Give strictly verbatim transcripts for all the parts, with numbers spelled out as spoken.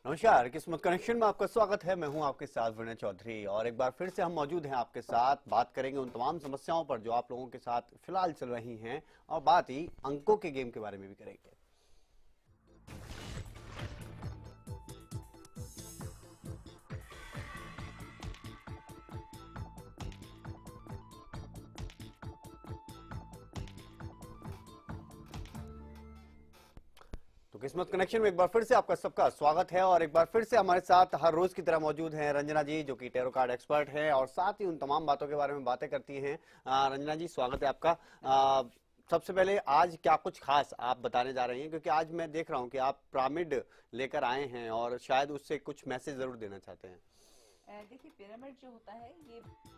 नमस्कार, किस्मत कनेक्शन में आपका स्वागत है। मैं हूं आपके साथ विनय चौधरी और एक बार फिर से हम मौजूद हैं आपके साथ। बात करेंगे उन तमाम समस्याओं पर जो आप लोगों के साथ फिलहाल चल रही हैं और बात ही अंकों के गेम के बारे में भी करेंगे। तो किस्मत कनेक्शन में एक बार फिर से आपका सबका स्वागत है और एक बार फिर से हमारे साथ हर रोज की तरह मौजूद हैं रंजना जी, जो कि टैरो कार्ड एक्सपर्ट हैं और साथ ही उन तमाम बातों के बारे में बातें करती हैं। आ, रंजना जी, स्वागत है आपका। आ, सबसे पहले आज क्या कुछ खास आप बताने जा रही हैं, क्योंकि आज मैं देख रहा हूं कि आप पिरामिड लेकर आए हैं और शायद उससे कुछ मैसेज जरूर देना चाहते हैं। देखिए, पिरामिड जो होता है ये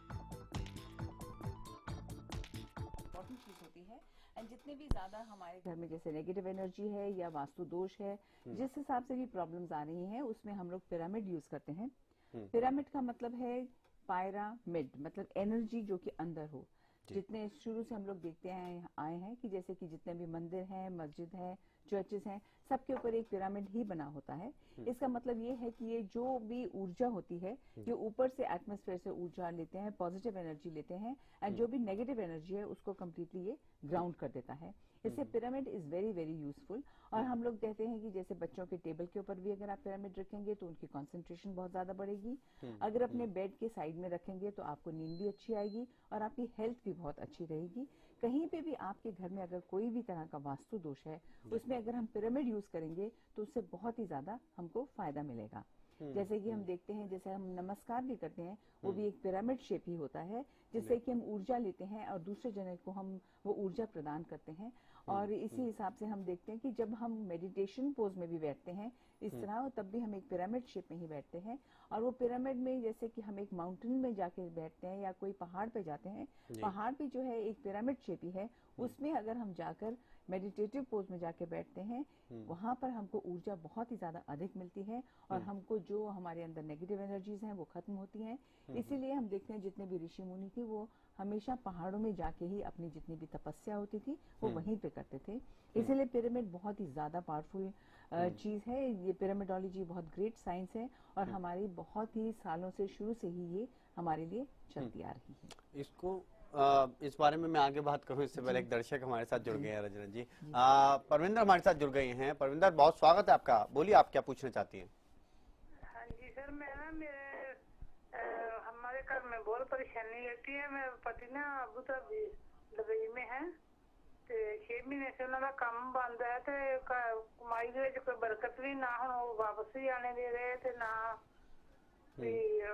इम्पोर्टेंट चीज होती है एंड जितने भी ज्यादा हमारे घर में जैसे नेगेटिव एनर्जी है या वास्तु दोष है, जिस हिसाब से भी प्रॉब्लम्स आ रही हैं उसमें हम लोग पिरामिड यूज करते हैं। पिरामिड का मतलब है पायरामिड, मतलब एनर्जी जो कि अंदर हो। जितने शुरू से हम लोग देखते हैं आए हैं कि जैसे कि जितने भी मंदिर हैं, मस्जिद हैं, चर्चेस हैं, सबके ऊपर एक पिरामिड ही बना होता है। इसका मतलब ये है कि ये जो भी ऊर्जा होती है ये ऊपर से एटमॉस्फेयर से ऊर्जा लेते हैं, पॉजिटिव एनर्जी लेते हैं एंड जो भी नेगेटिव एनर्जी है उसको कम्प्लीटली ये ग्राउंड कर देता है। इससे pyramid is very very useful. और हम लोग कहते हैं कि जैसे बच्चों के टेबल के ऊपर भी अगर आप पिरामिड रखेंगे तो उनकी कंसंट्रेशन बहुत ज्यादा बढ़ेगी। अगर अपने बेड के साइड में रखेंगे तो आपको नींद भी अच्छी आएगी और आपकी हेल्थ भी बहुत अच्छी रहेगी। कहीं पे भी आपके घर में अगर कोई भी तरह का वास्तु दोष है उसमें अगर हम पिरामिड यूज करेंगे तो उससे बहुत ही ज्यादा हमको फायदा मिलेगा। जैसे कि हम देखते हैं, जैसे हम नमस्कार भी करते हैं वो भी एक पिरामिड शेप ही होता है, जिससे कि हम ऊर्जा लेते हैं और दूसरे जने को हम वो ऊर्जा प्रदान करते हैं। और इसी हिसाब से हम देखते हैं कि जब हम मेडिटेशन पोज में भी बैठते हैं इस तरह, तब भी हम एक पिरामिड शेप में ही बैठते हैं। और वो पिरामिड में जैसे कि हम एक माउंटेन में जाके बैठते हैं या कोई पहाड़ पे जाते हैं, पहाड़ पे जो है एक पिरामिड शेप ही है, उसमें अगर हम जाकर मेडिटेटिव पोज में जाके बैठते हैं वहां पर हमको ऊर्जा बहुत ही ज्यादा अधिक मिलती है और हमको जो हमारे अंदर नेगेटिव एनर्जीज हैं वो खत्म होती हैं। इसीलिए हम देखते हैं जितने भी ऋषि मुनि थे वो हमेशा पहाड़ों में जाके ही अपनी जितनी भी तपस्या होती थी वो वहीं पे करते थे। इसीलिए पिरामिड बहुत ही ज्यादा पावरफुल चीज है। ये पिरामिडोलॉजी बहुत ग्रेट साइंस है और हमारी बहुत ही सालों से शुरू से ही ये हमारे लिए चलती आ रही है। इसको आ, इस बारे में मैं आगे बात करूं इससे पहले एक दर्शक हमारे साथ जुड़ गए हैं रंजना जी। आ, परविंदर हमारे साथ जुड़ गए हैं। परविंदर, बहुत स्वागत है आपका। बोलिए, आप क्या पूछना चाहती हैं? हाँ जी सर, मैं ना मेरे आ, हमारे घर में बहुत परेशानी रहती है। मेरे पति ना अबू धाबी दुबई में है, ते छे महीने से उन्होंने काम बंद है, ते कमाई दे विच कोई बरकत भी ना, हुण वो वापस भी आने दे रहे ते ना भी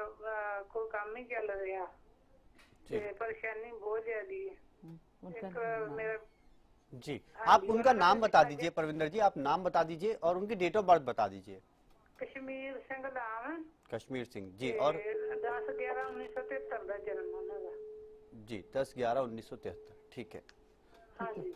कोई काम ही चल रहा, ते परेशानी बहुत ज्यादा है। एक मेरा जी, आप उनका नाम बता दीजिए परविंदर जी, आप नाम बता दीजिए और उनकी डेट ऑफ बर्थ बता दीजिए। कश्मीर सिंह नाम। कश्मीर सिंह जी। और दस ग्यारह उन्नीस सौ तिहत्तर का जन्म उन्होंने जी, दस ग्यारह उन्नीस सौ तिहत्तर। ठीक है। हाँ जी।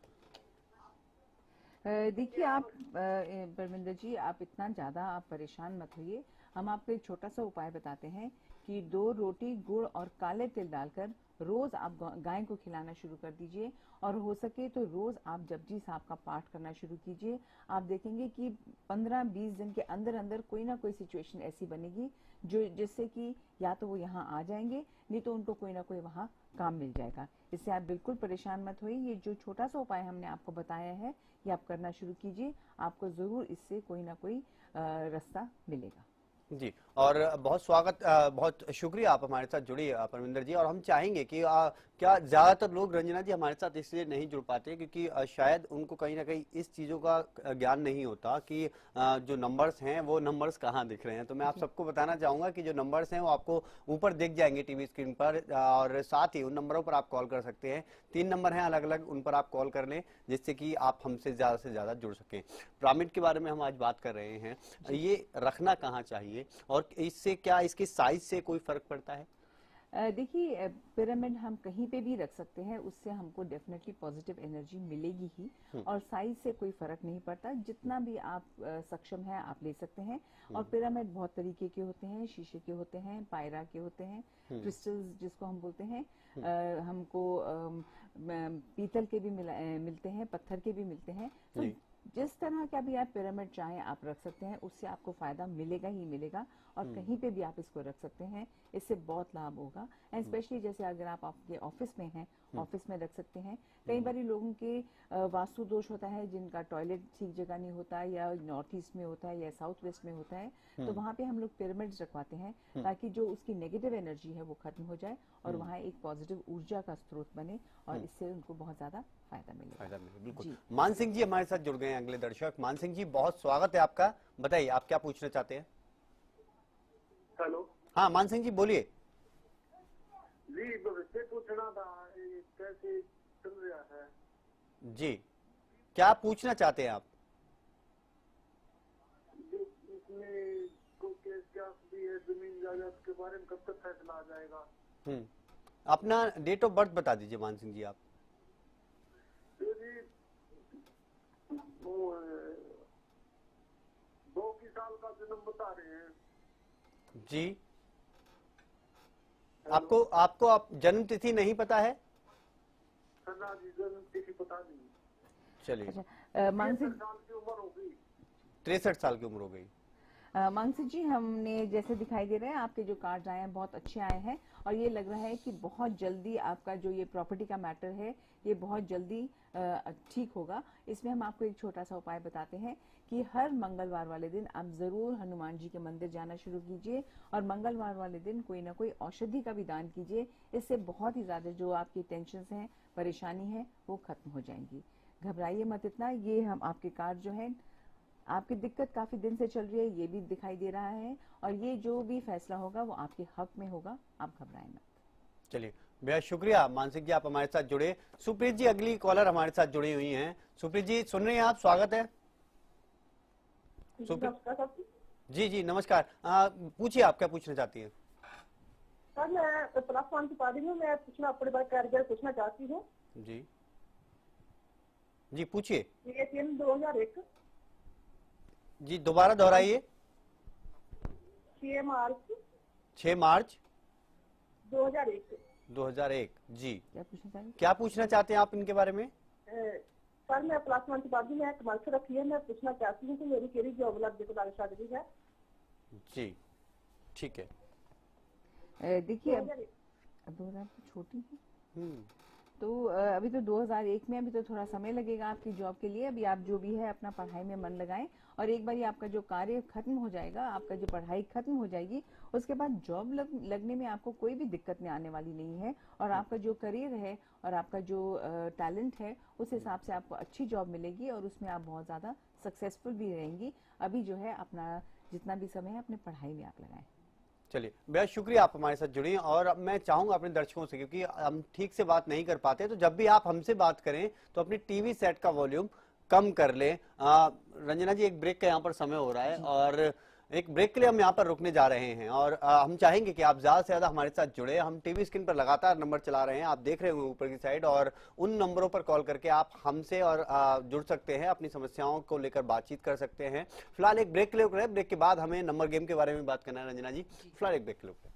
देखिए आप परमिंदर जी, आप इतना ज्यादा आप परेशान मत होइए। हम आपको एक छोटा सा उपाय बताते हैं कि दो रोटी गुड़ और काले तिल डालकर रोज आप गाय को खिलाना शुरू कर दीजिए और हो सके तो रोज आप जपजी साहब का पाठ करना शुरू कीजिए। आप देखेंगे कि पंद्रह बीस दिन के अंदर अंदर कोई ना कोई सिचुएशन ऐसी बनेगी जो जिससे कि या तो वो यहाँ आ जाएंगे, नहीं तो उनको कोई ना कोई वहाँ काम मिल जाएगा। इससे आप बिल्कुल परेशान मत होइए। ये जो छोटा सा उपाय हमने आपको बताया है ये आप करना शुरू कीजिए, आपको जरूर इससे कोई ना कोई रास्ता मिलेगा। जी, और बहुत स्वागत, बहुत शुक्रिया आप हमारे साथ जुड़ी परविंदर जी। और हम चाहेंगे कि आ, क्या ज्यादातर लोग रंजना जी हमारे साथ इसलिए नहीं जुड़ पाते क्योंकि शायद उनको कहीं ना कहीं इस चीजों का ज्ञान नहीं होता कि आ, जो नंबर्स हैं वो नंबर्स कहाँ दिख रहे हैं। तो मैं आप सबको बताना चाहूंगा कि जो नंबर्स हैं वो आपको ऊपर दिख जाएंगे टीवी स्क्रीन पर, और साथ ही उन नंबरों पर आप कॉल कर सकते हैं। तीन नंबर हैं अलग अलग, उन पर आप कॉल कर लें जिससे कि आप हमसे ज्यादा से ज्यादा जुड़ सकें। पिरामिड के बारे में हम आज बात कर रहे हैं, ये रखना कहाँ चाहिए और इससे क्या इसके साइज से कोई फर्क पड़ता है? देखिए, पिरामिड हम कहीं पे भी रख सकते हैं, उससे हमको डेफिनेटली पॉजिटिव एनर्जी मिलेगी ही और साइज से कोई फर्क नहीं पड़ता। जितना भी आप आ, सक्षम है आप ले सकते हैं। और पिरामिड बहुत तरीके के होते हैं, शीशे के होते हैं, पायरा के होते हैं, क्रिस्टल्स जिसको हम बोलते हैं, आ, हमको आ, पीतल के भी मिला, मिलते हैं, पत्थर के भी मिलते हैं। तो जिस तरह का भी आप पिरामिड चाहें आप रख सकते हैं, उससे आपको फायदा मिलेगा ही मिलेगा। और कहीं पे भी आप इसको रख सकते हैं, इससे बहुत लाभ होगा। एंड स्पेशली जैसे अगर आप आपके ऑफिस में हैं, ऑफिस में रख सकते हैं। कई बार लोगों के अ, वास्तु दोष होता है, जिनका टॉयलेट ठीक जगह नहीं होता है, या नॉर्थ ईस्ट में होता है या साउथ वेस्ट में होता है, तो वहाँ पे हम लोग पिरामिड्स रखवाते हैं ताकि जो उसकी नेगेटिव एनर्जी है वो खत्म हो जाए और वहाँ एक पॉजिटिव ऊर्जा का स्रोत बने और इससे उनको बहुत ज्यादा फायदा मिलेगा। फायदा मिले, बिल्कुल। मान सिंह जी हमारे साथ जुड़ गए हैं, अगले दर्शक। मान सिंह जी, बहुत स्वागत है आपका, बताइए आप क्या पूछना चाहते हैं। हेलो, हाँ मान सिंह जी बोलिए। जी भविष्य पूछना था, ये कैसे चल रहा है? जी, क्या पूछना चाहते हैं आप? इसमें को केस क्या भी है, जमीन जायदाद के बारे में कब तक फैसला आ जाएगा? हम्म, अपना डेट ऑफ बर्थ बता दीजिए मान सिंह जी आप। तो जी वो दो की साल का जन्म बता रहे हैं। जी, आपको आपको आप जन्म तिथि नहीं पता है? ना जी, जन्म तिथि पता नहीं। चलिए, अच्छा, मानसिक साल की उम्र होगी। तिरसठ साल की उम्र हो गई। मानसी जी, हमने जैसे दिखाई दे रहे हैं आपके जो कार्ड आए हैं बहुत अच्छे आए हैं और ये लग रहा है कि बहुत जल्दी आपका जो ये प्रॉपर्टी का मैटर है ये बहुत जल्दी ठीक होगा। इसमें हम आपको एक छोटा सा उपाय बताते हैं कि हर मंगलवार वाले दिन आप जरूर हनुमान जी के मंदिर जाना शुरू कीजिए और मंगलवार वाले दिन कोई ना कोई औषधि का भी दान कीजिए। इससे बहुत ही ज्यादा जो आपकी टेंशन हैं, परेशानी है, वो खत्म हो जाएंगी। घबराइए मत इतना। ये हम आपके कार्ड जो है, आपकी दिक्कत काफी दिन से चल रही है, ये भी दिखाई दे रहा है और ये जो भी फैसला होगा वो आपके हक में होगा, आप घबराएं मत। चलिए, बेहद शुक्रिया मानसिक जी, आप हमारे साथ जुड़े। सुप्रीत जी अगली कॉलर हमारे साथ जुड़ी हुई हैं। सुप्रीत जी सुन रहे हैं आप? स्वागत है सुप्रीत जी। जी नमस्कार, पूछिए आप क्या पूछना चाहती हैं। सर मैं प्लस वन की पढ़ी हूँ, मैं पूछना अपने बारे कैरियर पूछना चाहती हूँ। जी जी पूछिए। ये तीन दो हजार एक जी दोबारा दोहराइए। छह मार्च छह मार्च दो हजार एक दो हजार एक। जी क्या पूछना चाहिए? क्या पूछना चाहते हैं आप इनके बारे में? सर मैं प्लस वन की पढ़ी, मैं कमर्स रखी है, मैं पूछना चाहती हूँ कि मेरी केरी जॉब लग गई शादी है। जी ठीक है। देखिए अब दो हजार तो छोटी है, तो अभी तो दो हजार एक में, अभी तो थोड़ा समय लगेगा आपकी जॉब के लिए। अभी आप जो भी है अपना पढ़ाई में मन लगाएं और एक बार ये आपका जो कार्य खत्म हो जाएगा, आपका जो पढ़ाई खत्म हो जाएगी, उसके बाद जॉब लग, लगने में आपको कोई भी दिक्कत नहीं आने वाली नहीं है और आपका जो करियर है और आपका जो टैलेंट है उस हिसाब से आपको अच्छी जॉब मिलेगी और उसमें आप बहुत ज्यादा सक्सेसफुल भी रहेंगी। अभी जो है अपना जितना भी समय है अपने पढ़ाई में आप लगाएं। चलिए, बेहद शुक्रिया आप हमारे साथ जुड़े। और मैं चाहूंगा अपने दर्शकों से, क्योंकि हम ठीक से बात नहीं कर पाते, तो जब भी आप हमसे बात करें तो अपनी टीवी सेट का वॉल्यूम कम कर लें। रंजना जी, एक ब्रेक का यहाँ पर समय हो रहा है और एक ब्रेक के लिए हम यहाँ पर रुकने जा रहे हैं और आ, हम चाहेंगे कि आप ज्यादा से ज्यादा हमारे साथ जुड़े। हम टीवी स्क्रीन पर लगातार नंबर चला रहे हैं, आप देख रहे होंगे ऊपर की साइड, और उन नंबरों पर कॉल करके आप हमसे और आ, जुड़ सकते हैं, अपनी समस्याओं को लेकर बातचीत कर सकते हैं। फिलहाल एक ब्रेक के लिए रुक रहे हैं, ब्रेक के बाद हमें नंबर गेम के बारे में बात करना है। रंजना जी, फिलहाल एक ब्रेक के लिए।